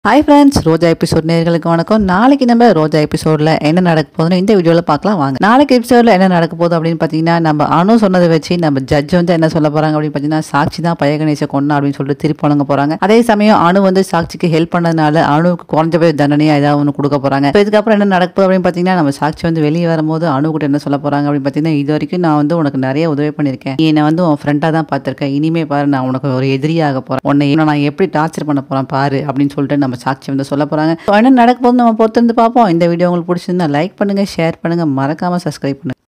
Hi friends, ரோஜா episode நேயர்களுக்கு வணக்கம். நாளைக்கு நம்ம ரோஜா எபிசோட்ல என்ன நடக்க போகுதுன்னு இந்த வீடியோல பார்க்கலாம் வாங்க. நாளைக்கு எபிசோட்ல என்ன நடக்க போகுது அப்படின்னு பார்த்தீங்கன்னா, நம்ம அனு சொன்னதை வச்சு நம்ம ஜட்ஜ் வந்து என்ன சொல்ல போறாங்க அப்படின்னு பார்த்தீங்கன்னா, சாட்சி தான் பைய கணேச கொன்னா அப்படின்னு சொல்லிட்டு திருப்பி வழங்க போறாங்க. அதே சமயம் அனு வந்து சாட்சிக்கு ஹெல்ப் பண்ணதுனால அணுவுக்கு குறைஞ்ச தண்டனையா ஏதாவது ஒன்று கொடுக்க போறாங்க. இதுக்கப்புறம் என்ன நடக்க போகுது அப்படின்னு பார்த்தீங்கன்னா, நம்ம சாட்சி வந்து வெளியே வரும்போது அணு கிட்ட என்ன சொல்ல போறாங்க அப்படின்னு பார்த்தீங்கன்னா, இது வரைக்கும் நான் வந்து உனக்கு நிறைய உதவி பண்ணியிருக்கேன். நீ என்னை வந்து உன் ஃப்ரெண்டா தான் பார்த்திருக்கேன். இனிமே பாரு நான் உனக்கு ஒரு எதிரியாக போறேன். உன்னை நான் எப்படி டார்ச்சர் பண்ண போறேன் பாரு அப்படின்னு சொல்லிட்டு நம்ம சாட்சி வந்து சொல்ல போறாங்க. என்ன நடக்க போது நம்ம பொறுத்திருந்து பார்ப்போம். இந்த வீடியோ உங்களுக்கு பிடிச்சிருந்தா லைக் பண்ணுங்க, ஷேர் பண்ணுங்க, மறக்காம சப்ஸ்கிரைப் பண்ணுங்க.